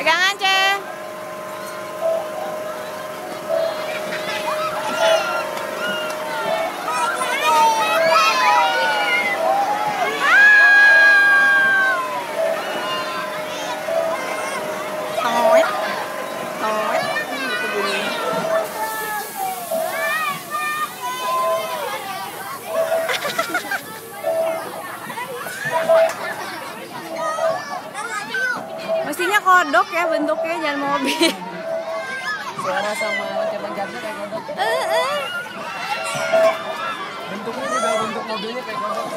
Pegangan, Ceng. Toet. Toet. Itu bunyinya. Mestinya kodok ya bentuknya, jangan mobil. Suara sama loncat-loncatnya kayak kodok. Bentuknya juga bentuk mobilnya kayak kodok.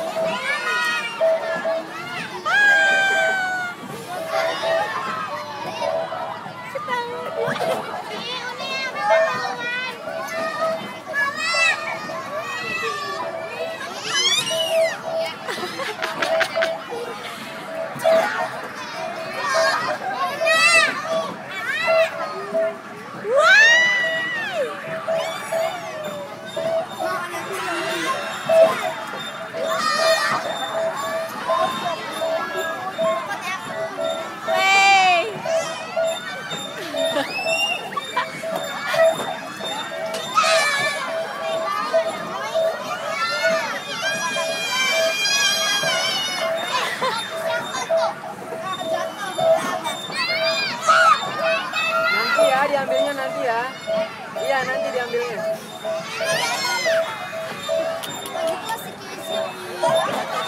Nanti ya diambilnya nanti ya. Iya nanti diambilnya.